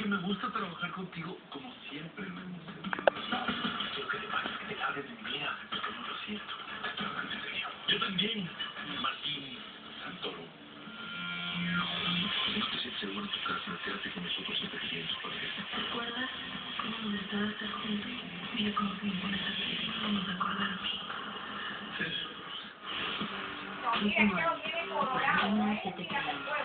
me gusta trabajar contigo como siempre lo hemos hecho. Lo que te pasa es que te sabes de mi vida, pero no lo siento. Te estoy hablando en serio. Yo también, Martín Santoro. No te sientes seguro en tu casa, quédate con nosotros hasta que lleguen tus padres. ¿Recuerdas cómo nos gustaba estar juntos? Mira cómo se me pone la piel. Vamos a acordarnos. Sí. Último año. Yo no sé te creí.